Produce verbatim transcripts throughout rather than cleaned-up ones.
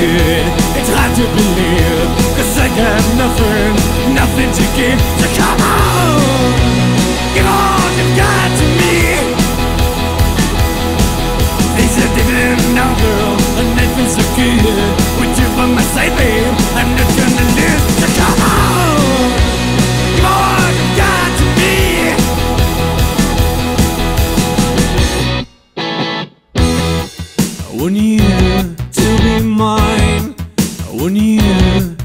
good, it's hard to believe, cause I got nothing, nothing to give. So come on, give all you've got to me. They said they didn't know, girl, and that feels so good. With you by my side, babe, I'm not gonna lose. So come on, give all you've got to me. I want you to be mine. I want you.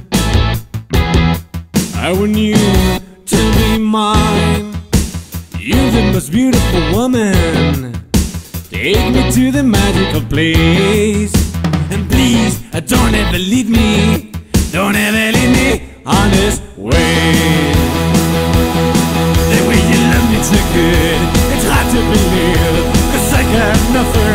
I want you to be mine. You're the most beautiful woman. Take me to the magical place. And please, don't ever leave me. Don't ever leave me on this way. The way you love me so good, it's hard to believe, cause I got nothing,